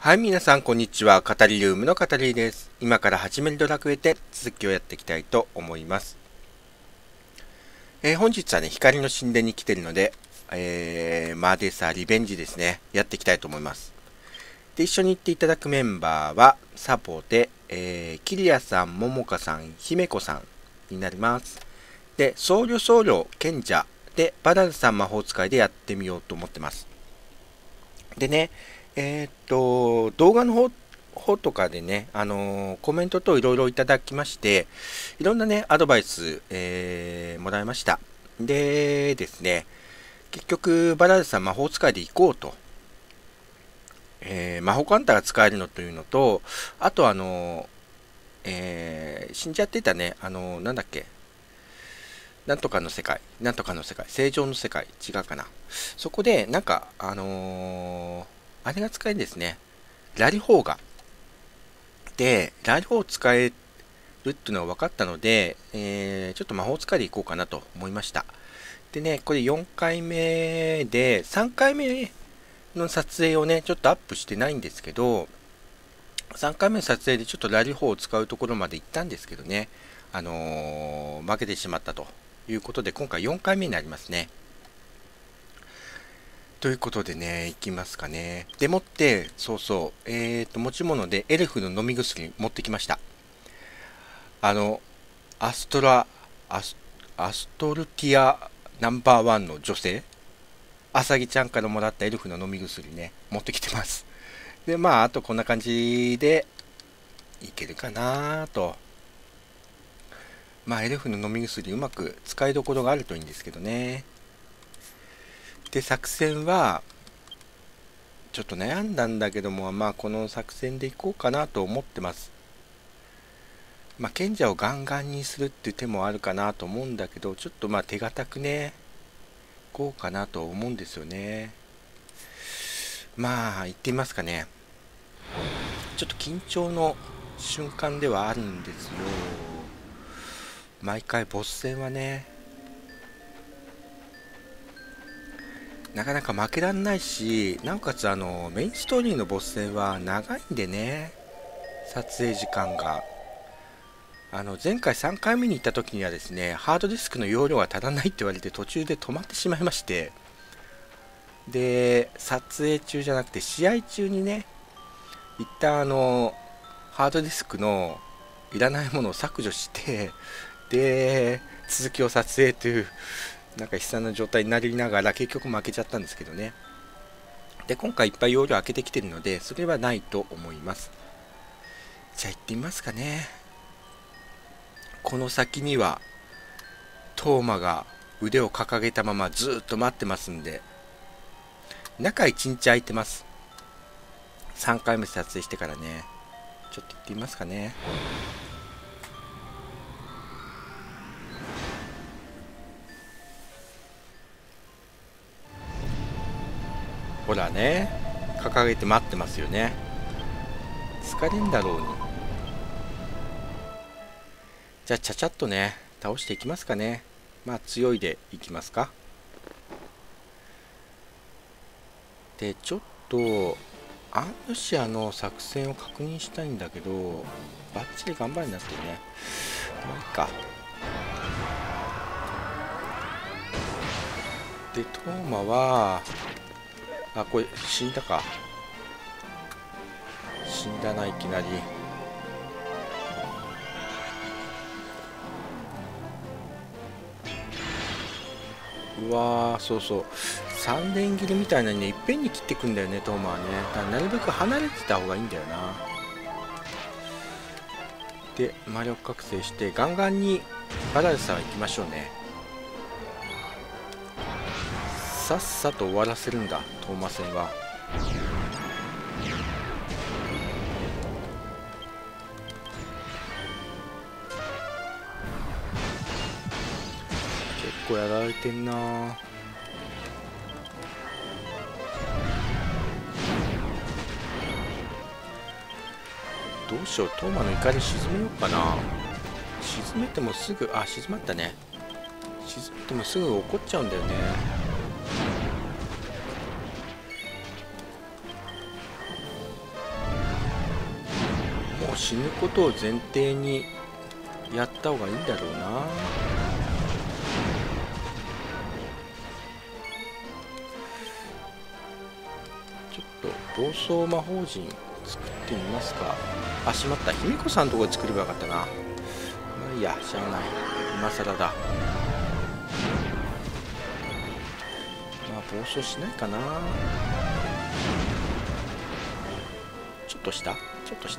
はい、皆さん、こんにちは。語りルームの語りです。今から始めるドラクエ10続きをやっていきたいと思います。本日はね、光の神殿に来てるので、マーデサリベンジですね。やっていきたいと思います。で、一緒に行っていただくメンバーは、サポで、キリアさん、モモカさん、姫子さんになります。で、僧侶、賢者で、バダルさん魔法使いでやってみようと思ってます。でね、動画の方とかでね、コメント等いろいろいただきまして、いろんなね、アドバイス、もらいました。でですね、結局、バラルさん魔法使いで行こうと。魔法カンタが使えるのというのと、あと死んじゃってたね、なんだっけ、なんとかの世界、正常の世界、違うかな。そこで、なんか、あれが使えるんですね。ラリホーが。で、ラリホーを使えるっていうのが分かったので、ちょっと魔法使いでいこうかなと思いました。でね、これ4回目で、3回目の撮影をね、ちょっとアップしてないんですけど、3回目の撮影でちょっとラリホーを使うところまで行ったんですけどね、負けてしまったということで、今回4回目になりますね。ということでね、いきますかね。でもって、そうそう、持ち物でエルフの飲み薬持ってきました。あの、アストラ、アス、アストルティアナンバーワンの女性、アサギちゃんからもらったエルフの飲み薬ね、持ってきてます。で、まあ、あとこんな感じでいけるかなと。まあ、エルフの飲み薬うまく使いどころがあるといいんですけどね。で、作戦は、ちょっと悩んだんだけども、まあ、この作戦でいこうかなと思ってます。まあ、賢者をガンガンにするっていう手もあるかなと思うんだけど、ちょっとまあ、手堅くね、いこうかなと思うんですよね。まあ、行ってみますかね。ちょっと緊張の瞬間ではあるんですよ。毎回ボス戦はね、なかなか負けらんないし、なおかつメインストーリーのボス戦は長いんでね、撮影時間が。前回3回目に行った時にはですね、ハードディスクの容量が足らないって言われて途中で止まってしまいまして、で、撮影中じゃなくて試合中にね、一旦ハードディスクのいらないものを削除して、で、続きを撮影という、なんか悲惨な状態になりながら結局負けちゃったんですけどね。で、今回いっぱい容量開けてきてるので、それはないと思います。じゃあ行ってみますかね。この先には、トーマが腕を掲げたままずっと待ってますんで、中1日空いてます。3回目撮影してからね。ちょっと行ってみますかね。ほらね、掲げて待ってますよね。疲れんだろうに。じゃあちゃちゃっとね、倒していきますかね。まあ強いでいきますか。で、ちょっとアンヌシアの作戦を確認したいんだけど、バッチリ頑張りになってるね。まあいいか。で、トーマは、あ、これ死んだか。死んだな、いきなり。うわー、そうそう。3連切りみたいなのにね、いっぺんに切ってくんだよね、トーマはね。だからなるべく離れてた方がいいんだよな。で、魔力覚醒して、ガンガンにバラルさんは行きましょうね。さっさと終わらせるんだ、トーマ戦は。結構やられてんな。どうしよう、トーマの怒り沈めようかな。沈めてもすぐ、あ、静まったね。沈めてもすぐ怒っちゃうんだよね。 もう死ぬことを前提にやった方がいいんだろうな。ちょっと暴走魔法陣作ってみますか。あ、しまった、卑弥呼さんのところで作ればよかったな。まあいいや、しゃあない、今更だ。まあ暴走しないかな。ちょっとした、ちょっとした。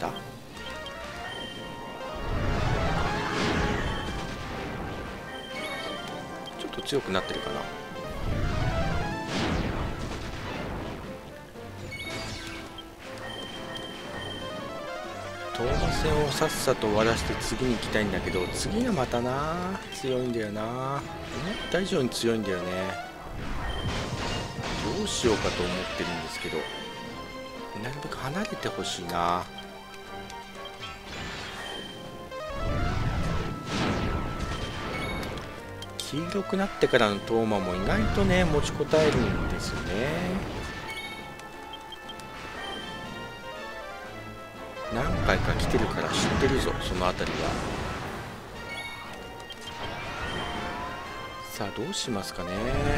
ちょっと強くなってるかな。東馬戦をさっさと終わらせて次に行きたいんだけど、次がまたな強いんだよな。思った以上に強いんだよね。どうしようかと思ってるんですけど、なるべく離れてほしいな。黄色くなってからのトーマも意外とね持ちこたえるんですよね。何回か来てるから知ってるぞ、その辺りは。さあどうしますかね。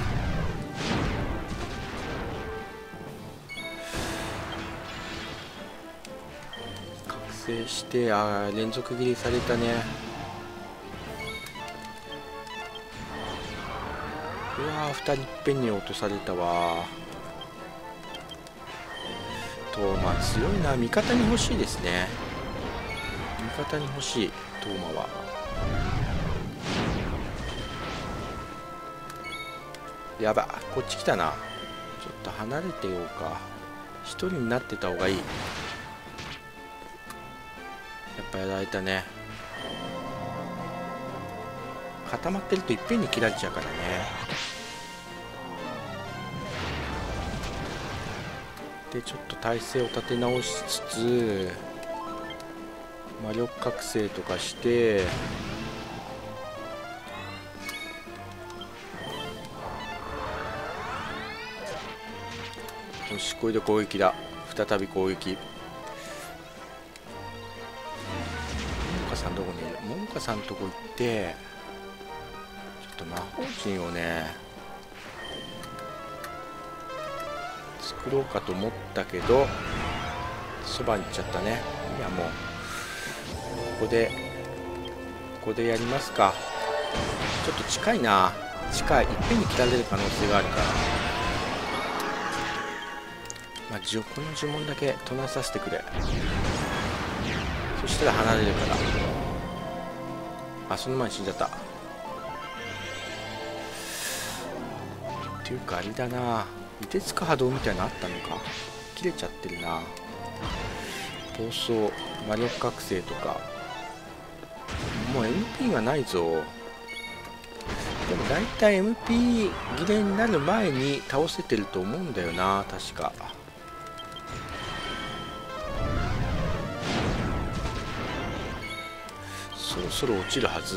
覚醒して、あー連続斬りされたね。うわー、2人いっぺんに落とされたわ。トーマ強いな。味方に欲しいですね。味方に欲しいトーマは。やば、こっち来たな。ちょっと離れてようか。一人になってた方がいい。やっぱやられたね。固まってるといっぺんに切られちゃうからね。でちょっと体勢を立て直しつつ魔力覚醒とかして、よし、これで攻撃だ。再び攻撃。モモカさんどこにいる。モモカさんのとこ行ってちょっと魔法陣をね作ろうかと思ったけどそばに行っちゃったね。いやもうここでやりますか。ちょっと近いな。近い。いっぺんに切られる可能性があるから、まあ、この呪文だけ唱えさせてくれ。そしたら離れるから。あ、その前に死んじゃった。っていうかあれだな、凍てつく波動みたいなのあったのか。切れちゃってるな。暴走魔力覚醒とかもう MP がないぞ。でも大体 MP 切れになる前に倒せてると思うんだよな、確か。そろそろ落ちるはず。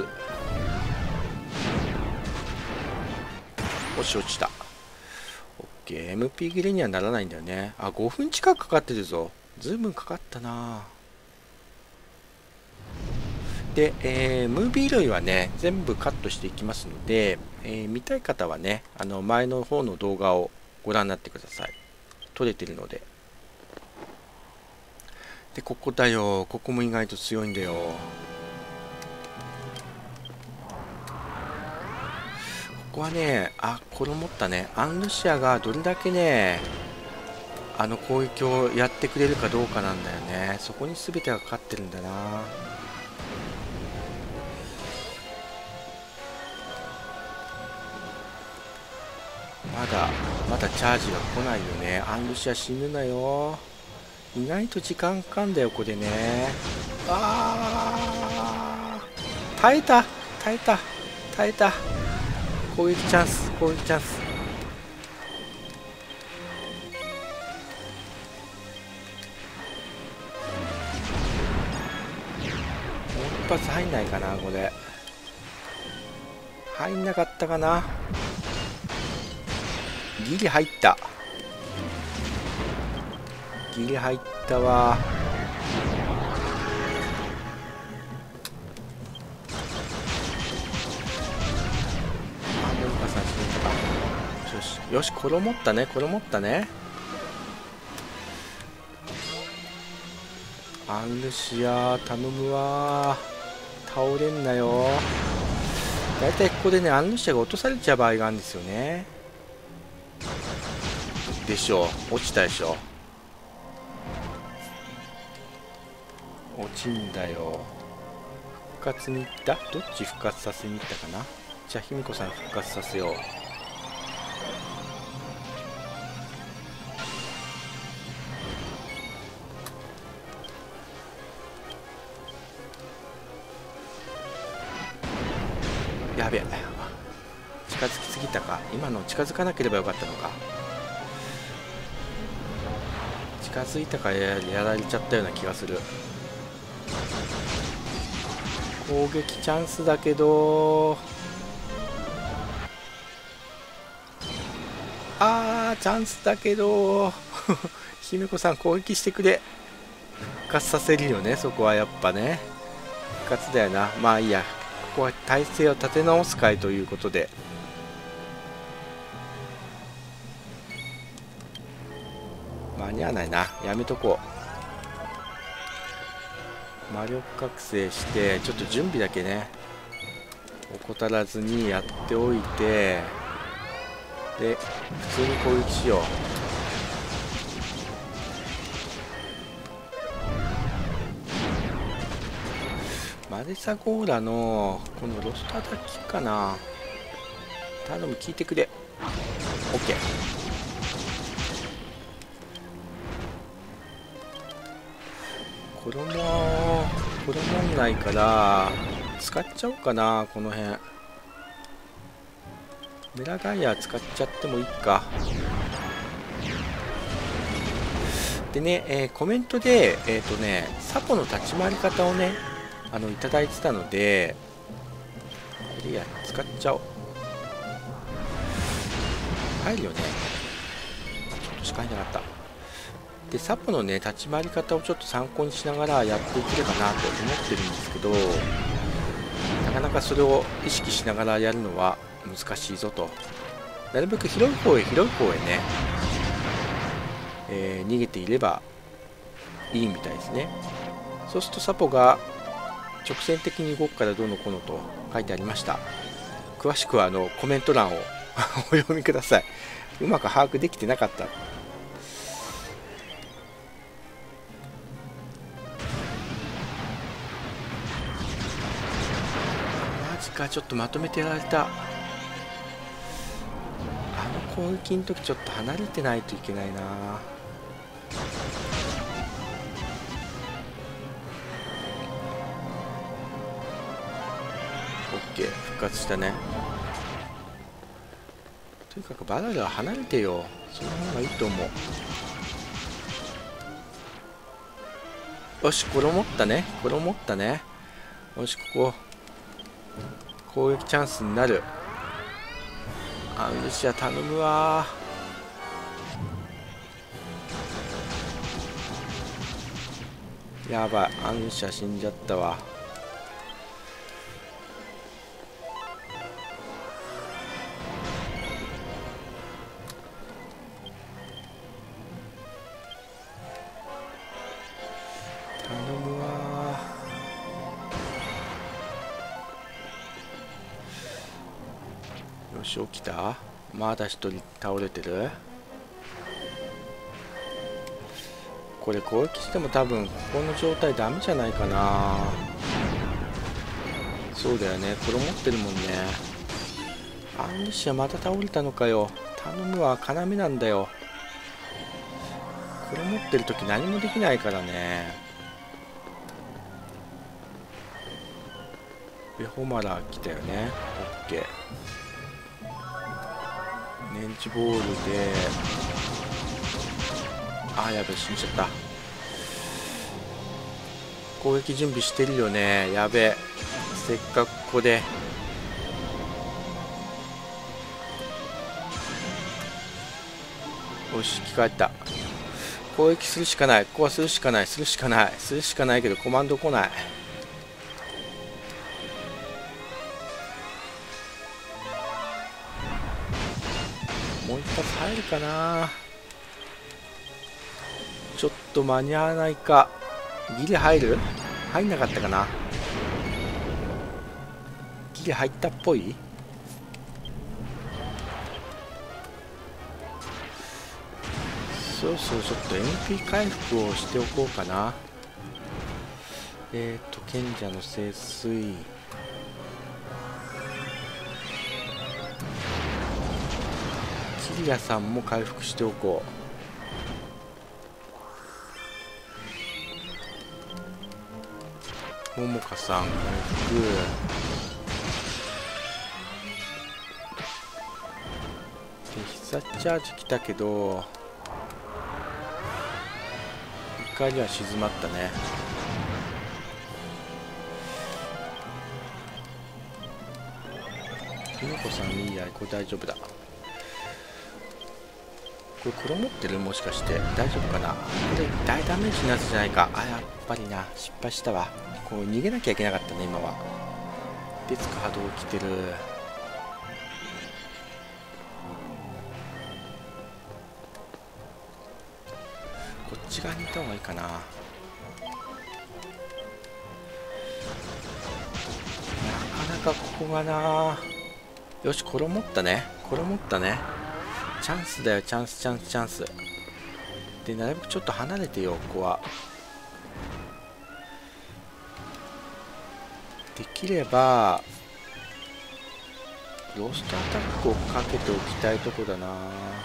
よし、落ちた。 OK。 MP 切れにはならないんだよね。あ、5分近くかかってるぞ。ずいぶんかかったな。で、ムービー類はね全部カットしていきますので、見たい方はね前の方の動画をご覧になってください。撮れてるので。でここだよ。ここも意外と強いんだよ。ここはね、あ、これ思ったね。アンルシアがどれだけね攻撃をやってくれるかどうかなんだよね。そこに全てがかかってるんだな。まだチャージが来ないよね。アンルシア死ぬなよ。意外と時間かかんだよこれね。あー、耐えた耐えた耐えた。攻撃チャンス、攻撃チャンス。一発入んないかな。これ入んなかったかな。ギリ入った。ギリ入ったわ。 よし、これ持ったね、これ持ったね。アンルシア頼むわ。倒れんなよ。だいたいここでね、アンルシアが落とされちゃう場合があるんですよね。でしょう、落ちたでしょ。落ちんだよ。復活に行った？どっち復活させに行ったかな。じゃあ卑弥呼さん復活させよう。やべえ、近づきすぎたか。今の近づかなければよかったのか。近づいたからやられちゃったような気がする。攻撃チャンスだけど、チャンスだけど卑弥呼さん攻撃してくれ。復活させるよね、そこはやっぱね。復活だよな。まあいいや、ここは体勢を立て直す回ということで。間に合わないな、やめとこう。魔力覚醒してちょっと準備だけね怠らずにやっておいて、で普通に攻撃しよう。マデサゴーラのこのロストアタッキかな。頼む、聞いてくれ。 OK。 衣んないから使っちゃおうかな。この辺メラガイア使っちゃってもいいか。でね、コメントでサポの立ち回り方をねいただいてたので、これいや使っちゃおう。入るよね。ちょっとしか入んなかった。でサポのね立ち回り方をちょっと参考にしながらやっていければなと思ってるんですけど、なかなかそれを意識しながらやるのは難しいぞと。なるべく広い方へね、逃げていればいいみたいですね。そうするとサポが直線的に動くからどうのこうのと書いてありました。詳しくはコメント欄をお読みください。うまく把握できてなかった。マジか、ちょっとまとめてやられた。攻撃の時ちょっと離れてないといけないな。OK、復活したね。とにかくバラルは離れてよ。その方がいいと思う。よし、これ持ったね、これ持ったね。よし、ここ攻撃チャンスになる。アンルシア頼むわ。やばい、アンルシア死んじゃったわ。頼むわ。よし、起きた。まだ一人倒れてる。これ攻撃しても多分ここの状態ダメじゃないかな。そうだよね、これ持ってるもんね。アンルシアまた倒れたのかよ。頼むわ、要なんだよ。これ持ってる時何もできないからね。ベホマラ来たよね。 OK。 ネンチボールで、やべえ、死んじゃった。攻撃準備してるよね。やべえ、せっかくここでよし、生き返った。攻撃するしかない。ここはするしかない、するしかない、するしかないけどコマンド来ない。もう一発かな。ちょっと間に合わないか。ギリ入る？入んなかったかな。ギリ入ったっぽい。そうそう、ちょっと MP 回復をしておこうかな。賢者の聖水、キリアさんも回復しておこう。ももかさん回復。必殺チャージ来たけど怒りは静まったね。ひのこさんいいや、これ大丈夫だ。これ黒持ってる？もしかして大丈夫かな。これ大ダメージになるじゃないか。あ、やっぱりな、失敗したわ。こう逃げなきゃいけなかったね今は。別か波動来てる。こっち側にいた方がいいかな。なかなかここがな。よし、これ持ったね。これ持ったね。チャンスだよ、チャンスチャンスチャンスで、なるべくちょっと離れてよ。ここはできればロストアタックをかけておきたいとこだな。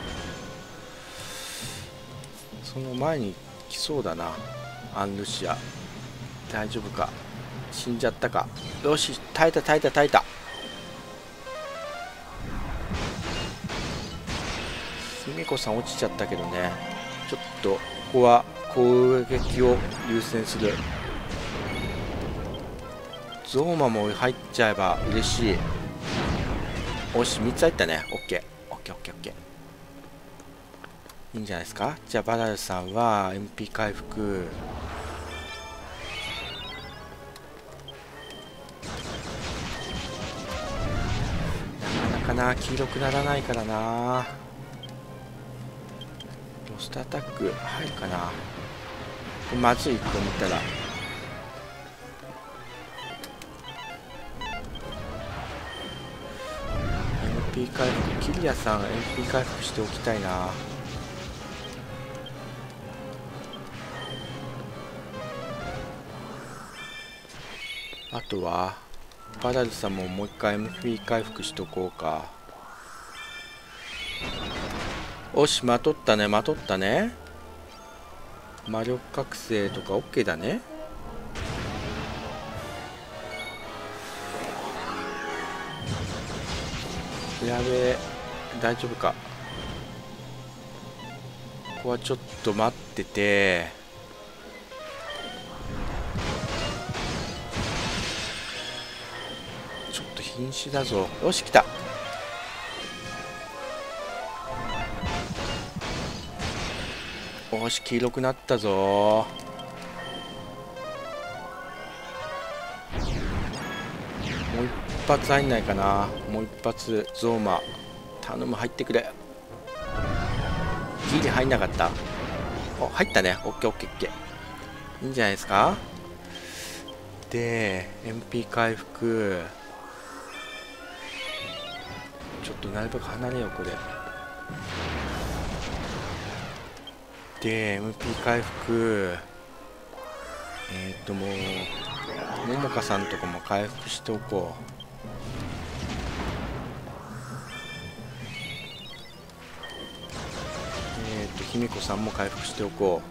その前に来そうだな。アンルシア大丈夫か。死んじゃったか。よし、耐えた耐えた耐えた。ひみこさん落ちちゃったけどね。ちょっとここは攻撃を優先する。ゾーマも入っちゃえば嬉しい。おし、3つ入ったね。オッケーオッケーオッケーオッケー、いいんじゃないですか。じゃあバラルさんは MP 回復。なかなかな、黄色くならないからな。ロストアタック入るかな。まずいと思ったらMP 回復、キリアさん MP 回復しておきたいな。あとはバラルさんももう一回 MP 回復しとこうか。おし、まとったね、まとったね。魔力覚醒とか OK だね。やべえ、大丈夫か。ここはちょっと待ってて。ちょっと瀕死だぞ。よし、来た。よし、黄色くなったぞ。もう一発入んないかな。もう一発ゾーマ頼む、入ってくれ。ギリ入んなかった。お、入ったね。オッケーオッケーオッケー、いいんじゃないですか。で MP 回復、ちょっとなるべく離れようこれで。 MP 回復、もうももかさんとかも回復しておこう。ひみこさんも回復しておこ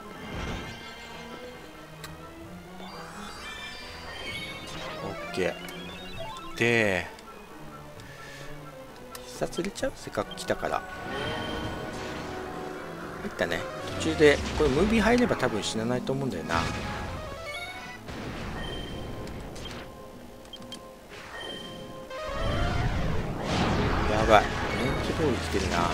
う。 OK で、必殺入れちゃう。せっかく来たから。入ったね。途中でこれムービー入れば多分死なないと思うんだよな。やばい、レンジボール来てるな。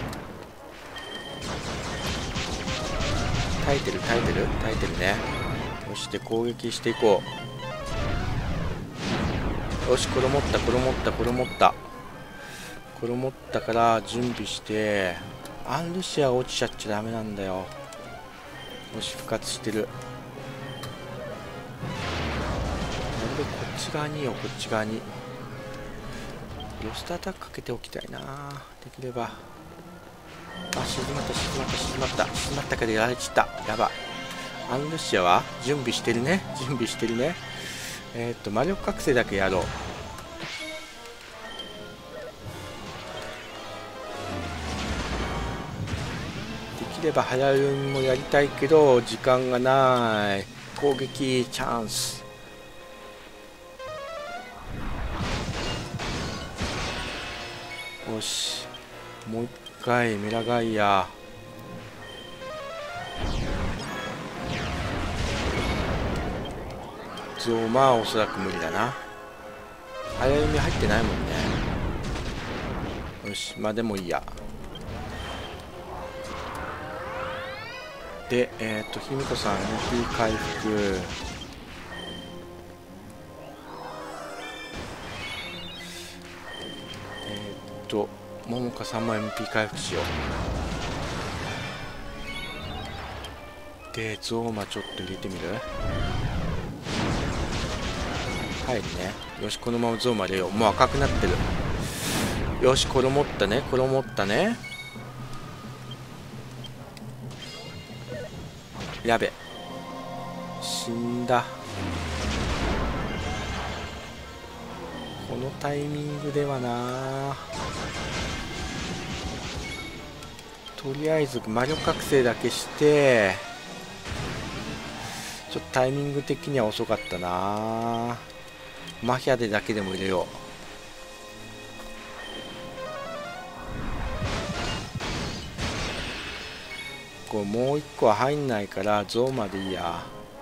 耐えてる耐えてる耐えてるね。そして攻撃していこう。よし、これ持ったこれ持ったこれ持ったこれ持ったから準備してアンルシアが落ちちゃっちゃダメなんだよ。もし復活してる。なるべくこっち側によ、こっち側にロストアタックかけておきたいな、できれば。あ、静まった静まった静まった静まったけどやられちった。やば。アンルシアは準備してるね、準備してるね。魔力覚醒だけやろう。できれば早読みもやりたいけど時間がない。攻撃チャンス。よし、もう一回メラガイア。ゾーマはおそらく無理だな。早読み入ってないもんね。よし、まあでもいいや。で、卑弥呼さん MP 回復。桃香さんも MP 回復しよう。で、ゾーマちょっと入れてみる。入るね。よし、このままゾーマ入れよう。もう赤くなってる。よし、これ持ったね、これ持ったね。やべ、死んだ。このタイミングではな。とりあえず魔力覚醒だけして、ちょっとタイミング的には遅かったな。マヒャでだけでも入れよう。これもう一個は入んないからゾーマでいいや。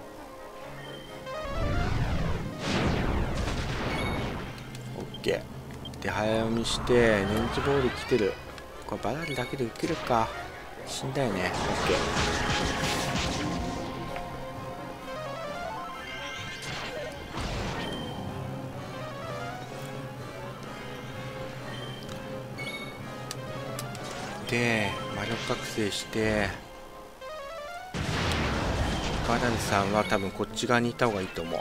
オッケーで早読みしてレンジボール来てる。これバラルだけで受けるか。死んだよね。オッケーで魔力覚醒してバラルさんは多分こっち側にいた方がいいと思う。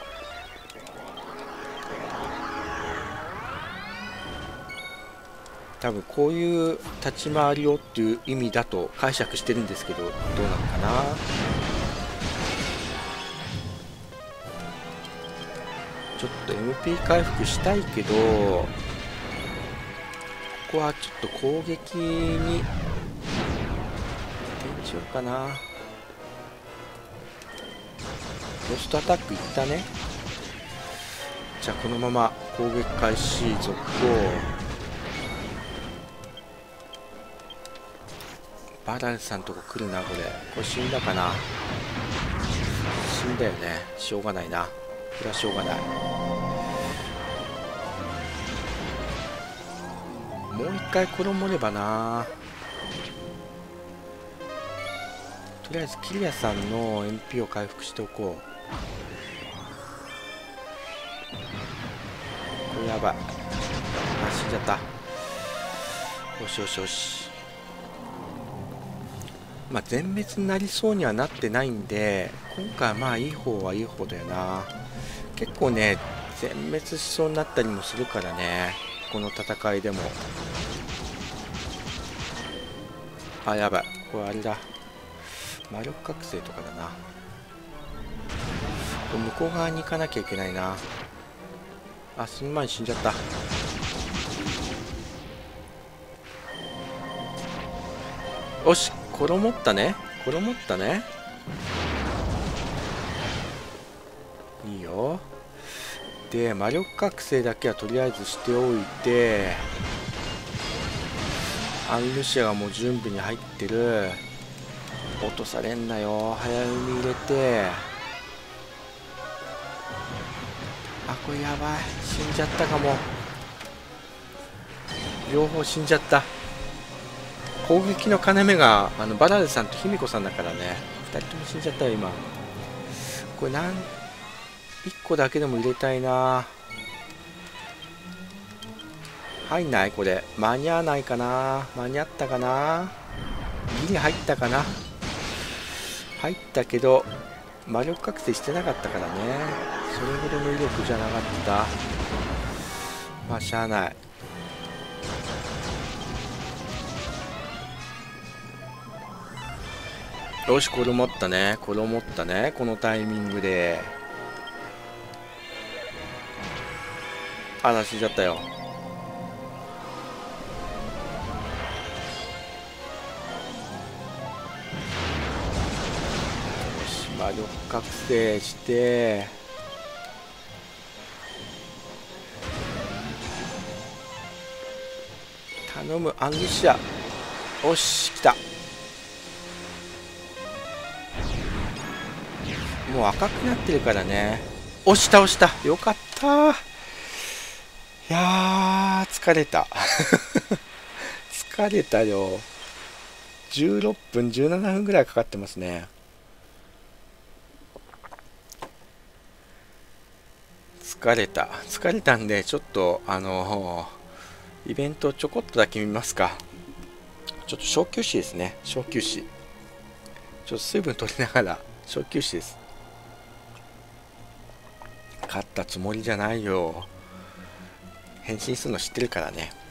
多分こういう立ち回りをっていう意味だと解釈してるんですけど、どうなのかな。ちょっと MP 回復したいけど、ここはちょっと攻撃に転じようかな。ロストアタックいったね。じゃあこのまま攻撃開始続行。バラルさんとこ来るな。これ死んだかな。死んだよね。しょうがないな。これはしょうがない。もう一回転もればな。とりあえずキリアさんの MP を回復しておこう。これやばい。あ、死んじゃった。よしよしよし。まあ全滅になりそうにはなってないんで、今回はまあいい方はいい方だよな。結構ね、全滅しそうになったりもするからね、この戦いでも。あ、やばい。これあれだ。魔力覚醒とかだな。これ向こう側に行かなきゃいけないな。あ、その前に死んじゃった。よし、これ持ったね。これ持ったね。いいよ。で、魔力覚醒だけはとりあえずしておいて、アンルシアがもう準備に入ってる。落とされんなよ。早読み入れて。あ、これやばい。死んじゃったかも。両方死んじゃった。攻撃の要がバラルさんと卑弥呼さんだからね。2人とも死んじゃったよ今。これ1個だけでも入れたいな。入んないこれ。間に合わないかな。間に合ったかな。 ギリ入ったかな。入ったけど魔力覚醒してなかったからね。それほどの威力じゃなかった。まあしゃあない。よし、これ持ったね、これ持ったね、このタイミングで。あら、死んじゃったよ。よし、魔力覚醒して頼む、アングシア。よし、来た。もう赤くなってるからね。押した押した、よかった。いやー疲れた疲れたよ。16分17分ぐらいかかってますね。疲れたんで、ちょっとイベントちょこっとだけ見ますか。ちょっと小休止ですね。小休止。ちょっと水分取りながら小休止です。勝ったつもりじゃないよ。変身するの知ってるからね。